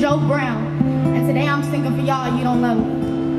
Joe Brown, and today I'm singing for y'all, You Don't Love Me.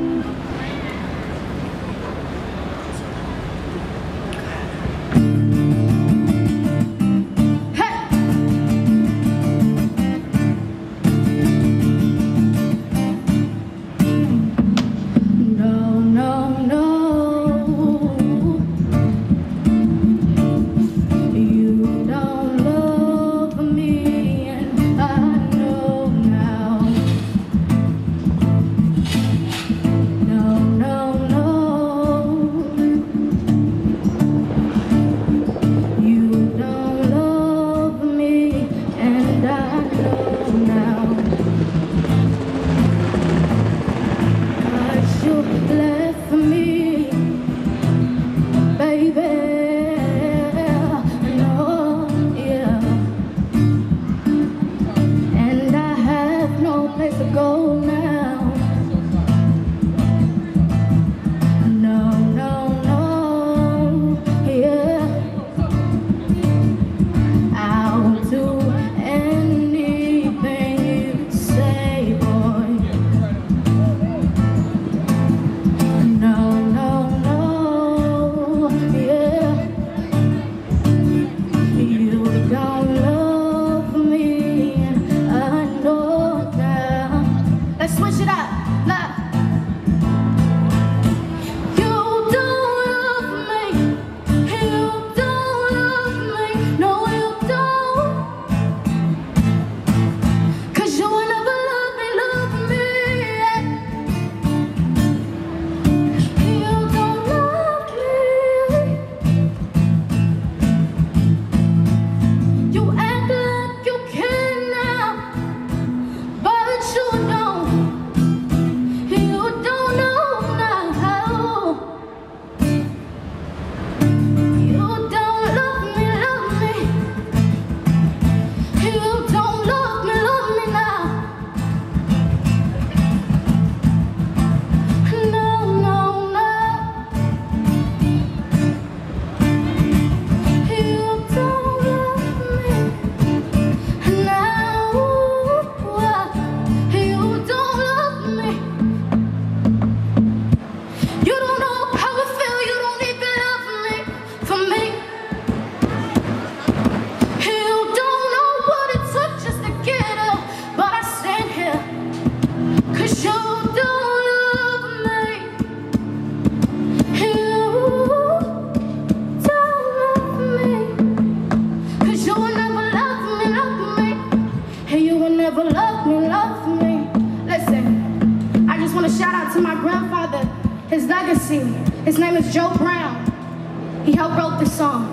His legacy, his name is Joe Brown. He helped wrote this song.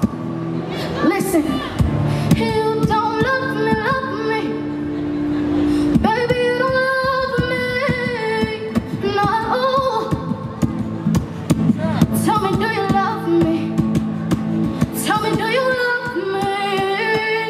Listen, you don't love me, baby, you don't love me, no. Tell me, do you love me? Tell me, do you love me?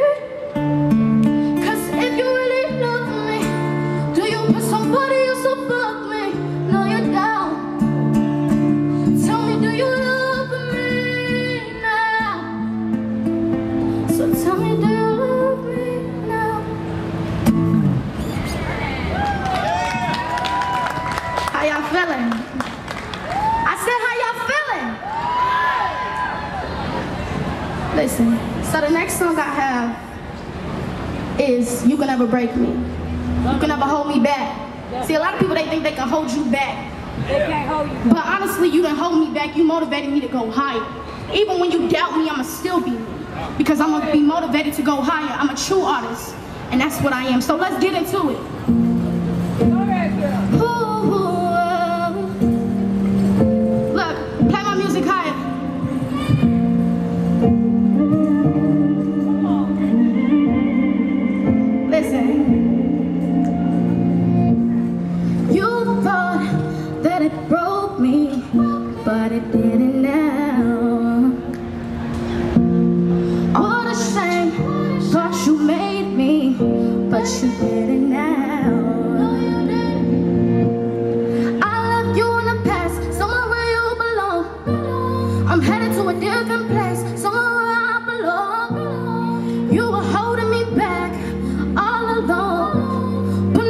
'Cause if you really love me, do you put somebody else above me? No, you don't. Tell me, do you love me now? So tell me, do you love me now? How y'all feeling? I said, how y'all feeling? Listen, so the next song I have is You Can Never Break Me. You can never hold me back. See, a lot of people, they think they can hold you back. They can't hold you. But honestly, you didn't hold me back. You motivated me to go higher. Even when you doubt me, I'ma still be me. Because I'm gonna be motivated to go higher. I'm a true artist, and that's what I am. So let's get into it. Go ahead, girl. Look, play my music higher. Listen. You thought that it broke me, but it didn't now. What a shame, thought you made me, but you didn't now. I left you in the past, somewhere where you belong. I'm headed to a different place, somewhere where I belong. You were holding me back all along,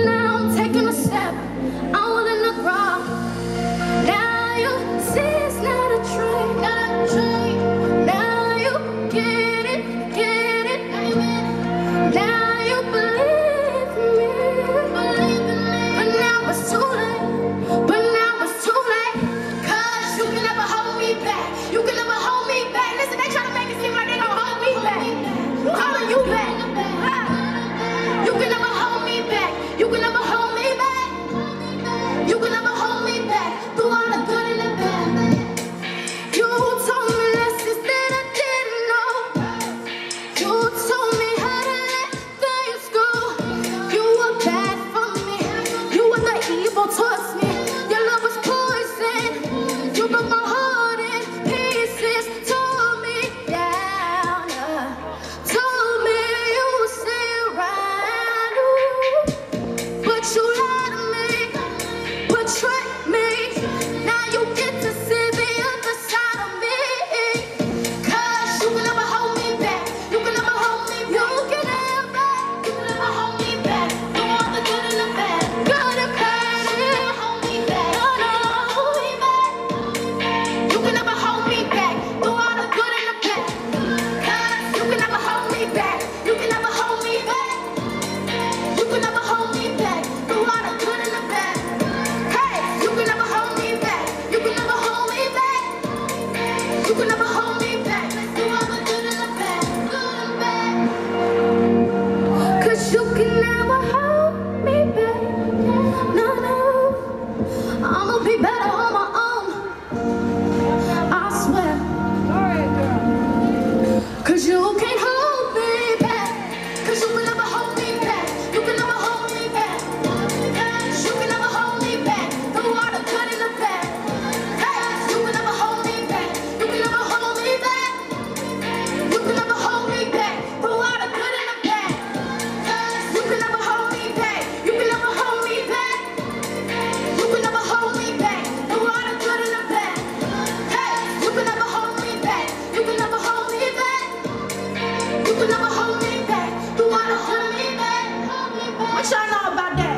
can never hold me back. No, no, I'ma be better on my own. I swear. Go ahead, girl. 'Cause you can't hold me back. 'Cause you will never hold me back. You can never hold me back. You can never hold me back. Through all the good and the bad. Hey, you can never hold me back. You can never hold me back. You can never hold me back. Through all the good and the bad. You can never hold me back. You can never hold me back. You can never hold me back. Through all the good and the bad. Hey, you can never hold me back. You can never hold me back. You can never hold me back. You wanna hold me back? What y'all know about that?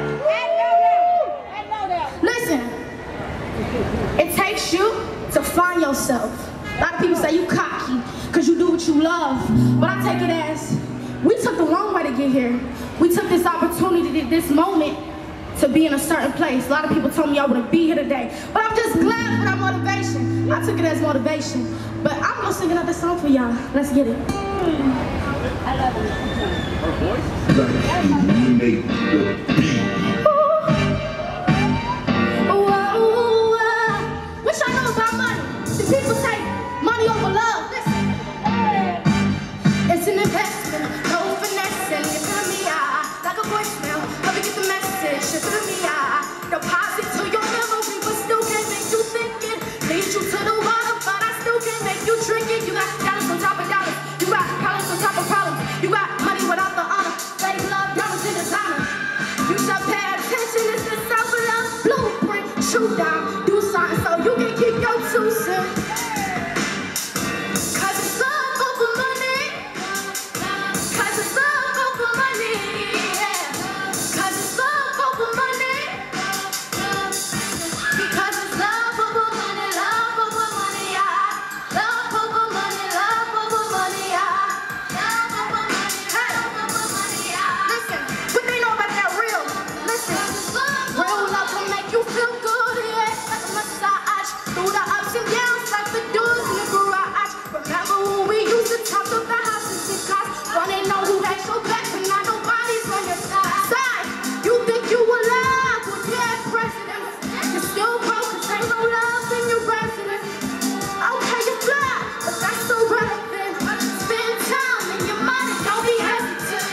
Listen, it takes you to find yourself. A lot of people say you cocky because you do what you love. But I take it as, we took the long way to get here. We took this opportunity, this moment, to be in a certain place. A lot of people told me I wouldn't be here today. But I'm just glad for that motivation. I took it as motivation. But I'm gonna sing another song for y'all. Let's get it. I love it. Her voice? Make the beat. What y'all know about money? The people say money over love. Listen. It's an investment, no finessing. You feel me? Like a voicemail. Let me get the message. You feel me? Deposit to your memory, but still can't make you think it. Lead you to the water, but I still can't make you drink it. You got dollars on top of dollars. You got problems on top of problems. You got money without the honor. Fake love, diamonds in designer. You should pay attention. It's the self-love blueprint. Shoot down, do something so you can keep your 2 cents. 'Cause it's love over money. 'Cause it's love over money. Yeah. 'Cause it's love over money. Because it's love over money, love over money, yeah. Love over money, love over money, yeah. Love over money, love over money, yeah. Listen, what they know about that real? Listen, real love will make you feel good, yeah. Like a massage, through the ups and downs, like the doors in the garage. Remember when we used to talk about houses and cars? Wanna know who has your back, but not nobody's on your side. You think you alive with dead presidents? You're still broke, 'cause ain't no love in your residence. Okay, you fly, but that's irrelevant. Spend time in your mind and don't be hesitant.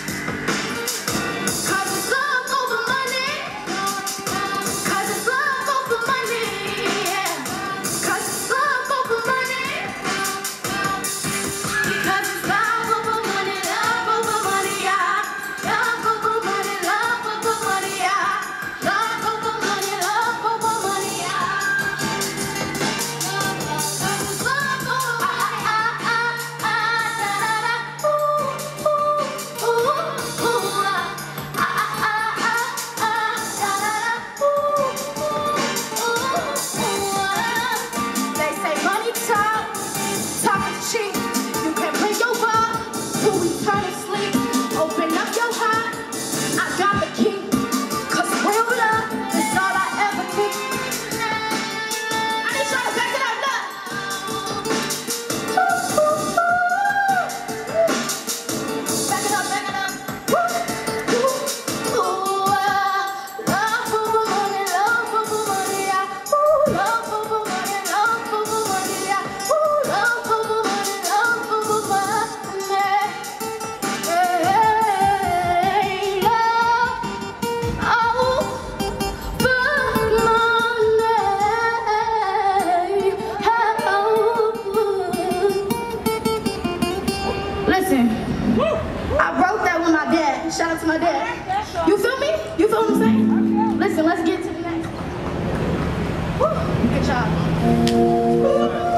'Cause it's love over money. 'Cause it's love over money, yeah. 'Cause it's love over money. Because it's love over money, love over money, yeah. Love over money, love over money, yeah. Love over money, love over money, yeah. 'Cause it's love over They say money talk, talk is cheap. You can bring your bar to eternal sleep. Open up your heart, I got the key. 'Cause real love is all I ever need. I need y'all to back it up, look. Back it up, back it up. Love over money, love over money, yeah. Love over money, love over money, yeah. Love over money, love over money. Hey, love Listen, I wrote that with my dad. Shout out to my dad. You feel me? You feel what I'm saying? Listen, let's get to the next one. Woo, good job.